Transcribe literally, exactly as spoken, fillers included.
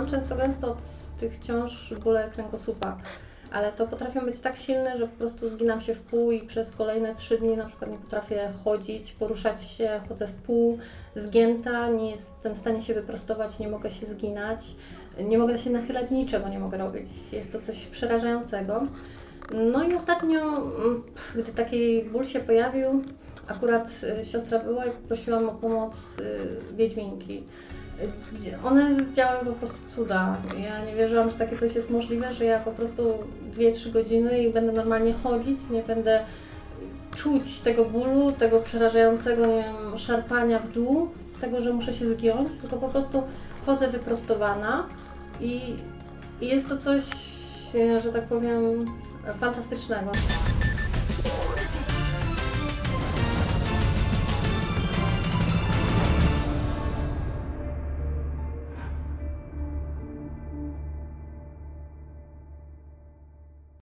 często gęsto od tych ciąż bóle kręgosłupa, ale to potrafią być tak silne, że po prostu zginam się w pół i przez kolejne trzy dni na przykład nie potrafię chodzić, poruszać się, chodzę w pół, zgięta, nie jestem w stanie się wyprostować, nie mogę się zginać, nie mogę się nachylać, niczego nie mogę robić. Jest to coś przerażającego. No i ostatnio, gdy taki ból się pojawił, akurat siostra była i poprosiłam o pomoc wiedźminki. One działają po prostu cuda. Ja nie wierzyłam, że takie coś jest możliwe, że ja po prostu dwie trzy godziny i będę normalnie chodzić, nie będę czuć tego bólu, tego przerażającego, nie wiem, szarpania w dół, tego, że muszę się zgiąć, tylko po prostu chodzę wyprostowana i, i jest to coś, że tak powiem, fantastycznego.